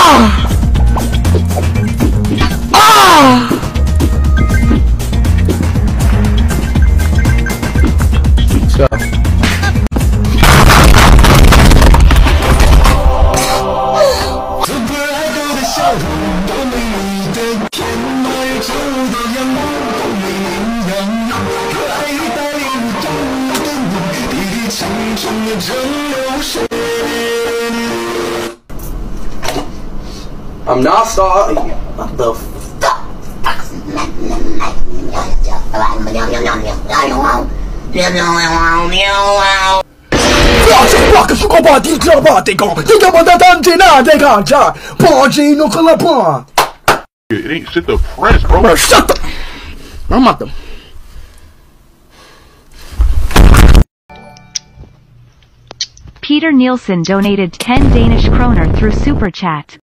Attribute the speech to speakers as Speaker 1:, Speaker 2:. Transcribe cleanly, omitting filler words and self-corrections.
Speaker 1: I'm not sorry. What the fuck?
Speaker 2: It ain't shit to press, bro.
Speaker 1: Bro, shut the. I'm out the.
Speaker 3: Peter Nielsen donated 10 Danish kroner through Super Chat.